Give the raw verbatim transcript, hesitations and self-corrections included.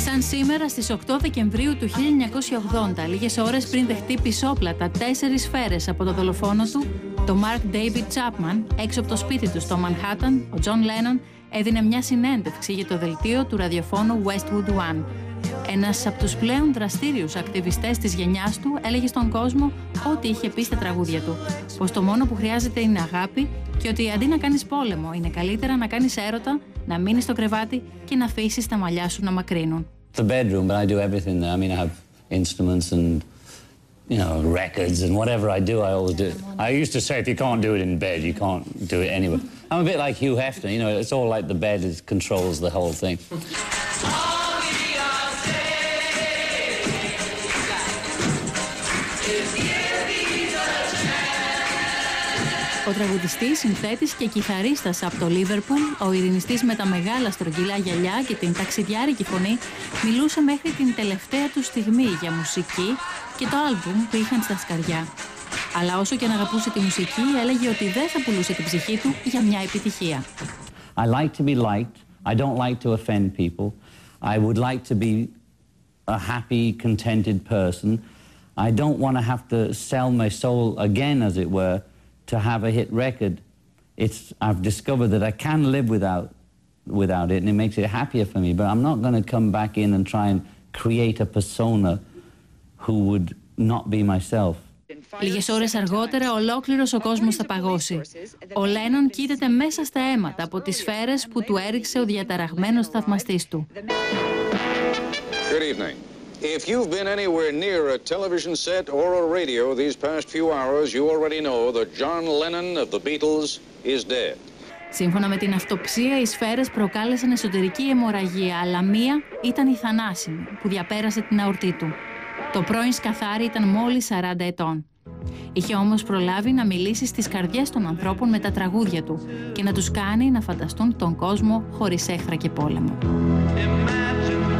Σαν σήμερα στις οκτώ Δεκεμβρίου του χίλια εννιακόσια ογδόντα, λίγες ώρες πριν δεχτεί πισόπλατα τέσσερις σφαίρες από το δολοφόνο του, το Mark David Chapman, έξω από το σπίτι του στο Μανχάταν, ο John Lennon έδινε μια συνέντευξη για το δελτίο του ραδιοφώνου Westwood One. Ένας από τους πλέον δραστήριους ακτιβιστές της γενιάς του έλεγε στον κόσμο ό,τι είχε πει στα τραγούδια του, πως το μόνο που χρειάζεται είναι αγάπη και ότι αντί να κάνεις πόλεμο είναι καλύτερα να κάνεις έρωτα, να μείνεις στο κρεβάτι και να αφήσεις τα μαλλιά σου να μακρύνουν. The bedroom, but I do everything there. I mean, I have instruments and, you know, records and whatever I do, I always do it. I used to say if you can't do it in bed, you can't do it anywhere. I'm a bit like Hugh Hefner, you know, it's all like the bed is, controls the whole thing. Ο τραγουδιστής, συνθέτης και κιθαρίστας από το Λίβερπουλ, ο ειρηνιστής με τα μεγάλα στρογγυλά γυαλιά και την ταξιδιάρικη φωνή, μιλούσε μέχρι την τελευταία του στιγμή για μουσική και το άλμπουμ που είχαν στα σκαριά. Αλλά όσο και αν αγαπούσε τη μουσική, έλεγε ότι δεν θα πουλούσε την ψυχή του για μια επιτυχία. I like to be liked. I don't like to offend people. I would like to be a happy, contented person. I don't want to have to sell my soul again, as it were, to have a hit record. It's, I've discovered that I can live without, without it, and it makes it happier for me, but I'm not going to come back in and try and create a persona who would not be myself. Λίγες ώρες αργότερα, ολόκληρος ο κόσμος θα παγώσει. Ο Λένον κοίταται μέσα στα αίματα από τις σφαίρες που του έριξε ο διαταραγμένος θαυμαστής του. Good evening. If you've been anywhere near a television set or a radio these past few hours, you already know that John Lennon of the Beatles is dead. Σύμφωνα με την αυτοψία, οι σφαίρες προκάλεσαν εσωτερική αιμορραγία, αλλά μία ήταν η θανάσιμη, που διαπέρασε την αορτή του. Το πρώην σκαθάρι ήταν μόλις σαράντα ετών. Είχε όμως προλάβει να μιλήσει στις καρδιές των ανθρώπων με τα τραγούδια του και να τους κάνει να φανταστούν τον κόσμο χωρίς έχθρα και πόλεμο. Imagine